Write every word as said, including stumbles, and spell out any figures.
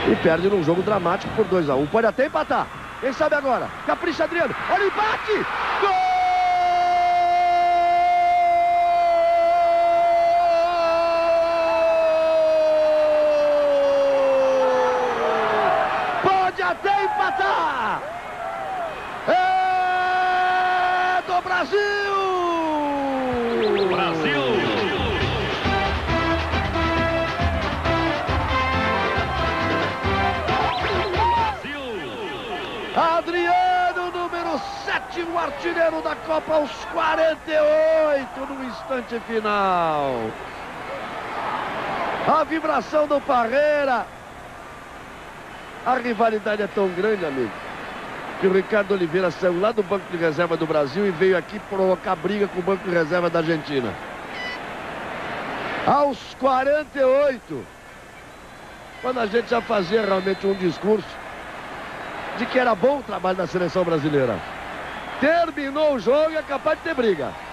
E perde num jogo dramático por dois a um. Pode até empatar. Quem sabe agora? Capricha, Adriano. Olha o empate! Gol! Pode até empatar! É do Brasil! Brasil! Adriano, número sete, o artilheiro da Copa aos quarenta e oito, no instante final. A vibração do Parreira. A rivalidade é tão grande, amigo, que o Ricardo Oliveira saiu lá do banco de reserva do Brasil e veio aqui provocar briga com o banco de reserva da Argentina. Aos quarenta e oito, quando a gente já fazia realmente um discurso de que era bom o trabalho da seleção brasileira. Terminou o jogo e é capaz de ter briga.